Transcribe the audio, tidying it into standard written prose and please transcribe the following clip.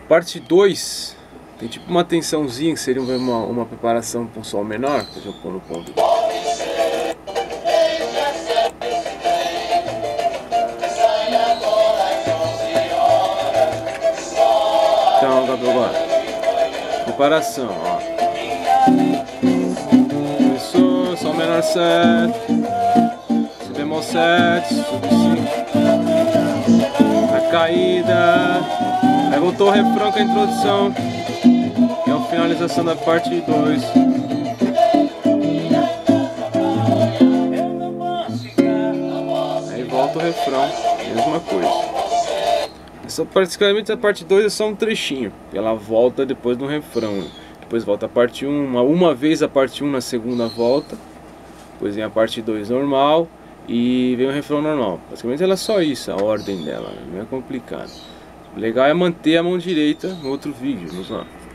Parte 2 tem tipo uma tensãozinha que seria uma preparação para um sol menor. Deixa eu pôr no ponto. Então, agora, preparação, ó. Começou, sol menor 7, si bemol 7, sub 5, a caída, aí voltou o refrão com a introdução, que é a finalização da parte 2. Aí volta o refrão, mesma coisa. Praticamente a parte 2 é só um trechinho, ela volta depois do refrão. Depois volta a parte 1, uma vez a parte 1 na segunda volta. Depois vem a parte 2 normal e vem o refrão normal. Basicamente ela é só isso, a ordem dela, não é complicado. O legal é manter a mão direita no outro vídeo, vamos lá.